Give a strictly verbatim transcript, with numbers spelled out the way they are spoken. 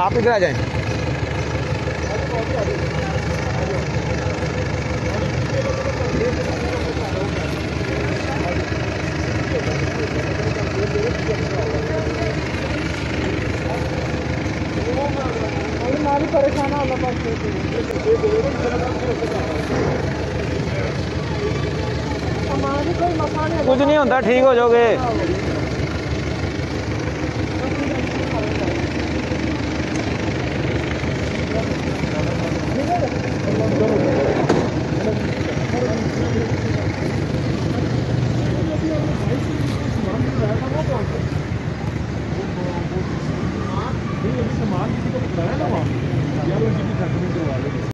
आप इधर आ जाएं। परेशान कुछ नहीं होता, ठीक हो जाओगे।